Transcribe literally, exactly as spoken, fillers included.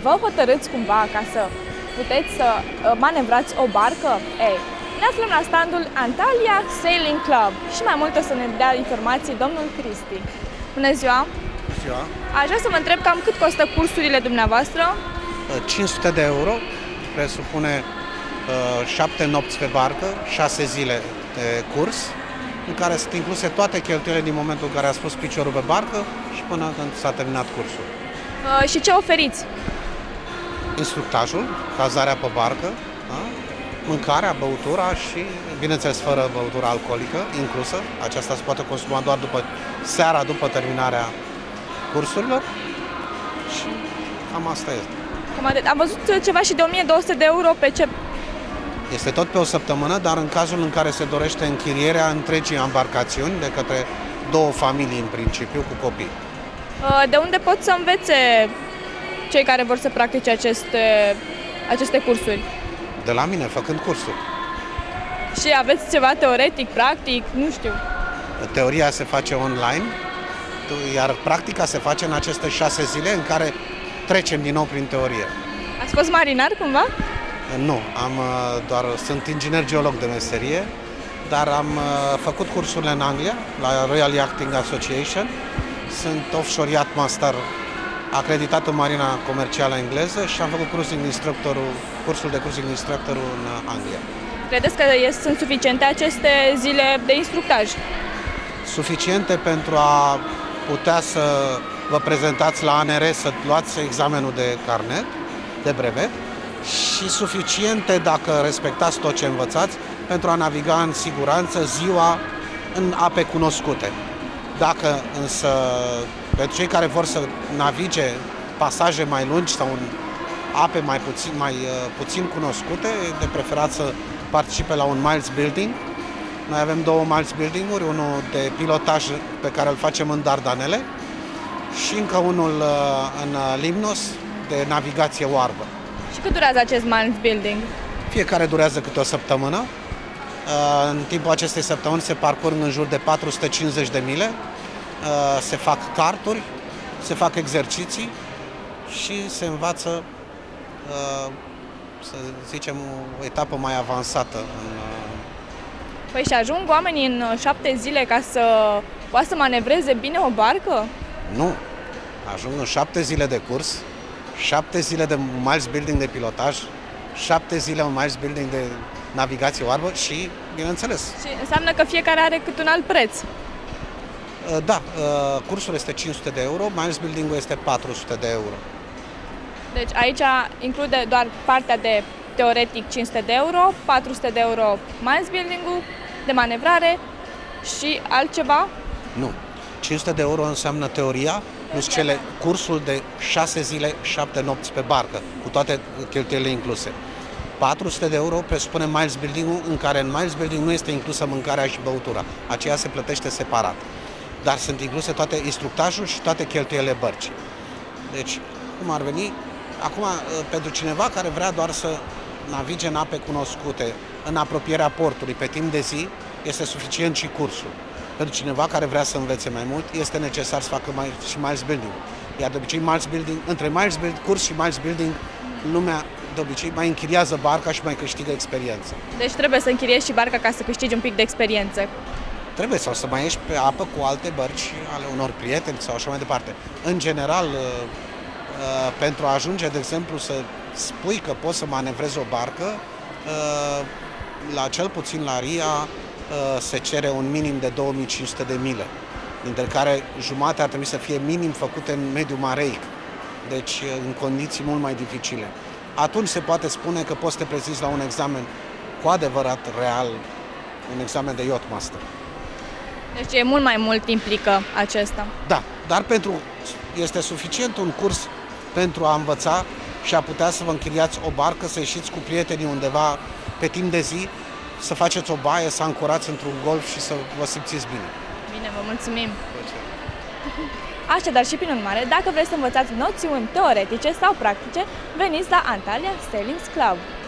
vă hotărâți cumva ca să puteți să manevrați o barcă? Ei, ne aflăm la standul Antalya Sailing Club și mai mult o să ne dea informații domnul Cristi. Bună ziua! Bună ziua! Aș vrea să vă întreb cam cât costă cursurile dumneavoastră? cinci sute de euro, presupune uh, șapte nopți pe barcă, șase zile de curs, în care sunt incluse toate cheltuielile din momentul în care a spus piciorul pe barcă și până când s-a terminat cursul. Uh, și ce oferiți? Instructajul, cazarea pe barcă, da? Mâncarea, băutura și, bineînțeles, fără băutură alcoolică inclusă. Aceasta se poate consuma doar după seara, după terminarea cursurilor și cam asta este. Am văzut ceva și de o mie două sute de euro pe ce? Este tot pe o săptămână, dar în cazul în care se dorește închirierea întregii embarcațiuni de către două familii în principiu cu copii. De unde pot să învețe cei care vor să practice aceste, aceste cursuri? De la mine, făcând cursuri. Și aveți ceva teoretic, practic? Nu știu. Teoria se face online, iar practica se face în aceste șase zile în care trecem din nou prin teorie. Ați fost marinar cumva? Nu, am doar, sunt inginer geolog de meserie, dar am făcut cursurile în Anglia, la Royal Yachting Association. Sunt offshore yacht master acreditat în marina comercială engleză și am făcut cruising instructorul, cursul de cruising instructor în Anglia. Credeți că sunt suficiente aceste zile de instructaj? Suficiente pentru a putea să vă prezentați la A N R să luați examenul de carnet, de brevet, și suficiente dacă respectați tot ce învățați pentru a naviga în siguranță ziua în ape cunoscute. Dacă însă, pentru cei care vor să navige pasaje mai lungi sau în ape mai puțin, mai puțin cunoscute, de preferat să participe la un miles building. Noi avem două miles building-uri, unul de pilotaj pe care îl facem în Dardanele și încă unul în Limnos de navigație oarbă. Și cât durează acest miles building? Fiecare durează câte o săptămână. În timpul acestei săptămâni se parcurg în jur de patru sute cincizeci de mile, se fac carturi, se fac exerciții și se învață, să zicem, o etapă mai avansată. Păi și ajung oamenii în șapte zile ca să poată să manevreze bine o barcă? Nu, ajung în șapte zile de curs, șapte zile de miles building de pilotaj, șapte zile un miles building de navigație oarbă și, bineînțeles. Și înseamnă că fiecare are cât un alt preț? Da, cursul este cinci sute de euro, miles building-ul este patru sute de euro. Deci aici include doar partea de teoretic cinci sute de euro, patru sute de euro miles building-ul, de manevrare și altceva? Nu. cinci sute de euro înseamnă teoria plus cele cursul de șase zile, șapte nopți pe barcă, cu toate cheltuielile incluse. patru sute de euro presupune miles building-ul, în care în miles building nu este inclusă mâncarea și băutura. Aceea se plătește separat. Dar sunt incluse toate instructajul și toate cheltuielile bărcii. Deci, cum ar veni, acum, pentru cineva care vrea doar să navige în ape cunoscute, în apropierea portului, pe timp de zi, este suficient și cursul. Pentru cineva care vrea să învețe mai mult, este necesar să facă mai, și miles building. Iar de obicei, miles building, între miles build, curs și miles building, lumea de obicei mai închiriază barca și mai câștigă experiență. Deci trebuie să închiriezi și barca ca să câștigi un pic de experiență. Trebuie, sau să mai ieși pe apă cu alte bărci ale unor prieteni sau așa mai departe. În general, pentru a ajunge, de exemplu, să spui că poți să manevrezi o barcă, la cel puțin la R I A se cere un minim de două mii cinci sute de mile, dintre care jumate ar trebui să fie minim făcute în mediul mareic, deci în condiții mult mai dificile. Atunci se poate spune că poți să te prezinți la un examen cu adevărat real, un examen de yacht master. Deci e mult mai mult implică acesta. Da, dar pentru, este suficient un curs pentru a învăța și a putea să vă închiriați o barcă, să ieșiți cu prietenii undeva pe timp de zi, să faceți o baie, să ancorați într-un golf și să vă simțiți bine. Bine, vă mulțumim! Așadar și prin urmare, dacă vreți să învățați noțiuni teoretice sau practice, veniți la Antalya Sailing Club.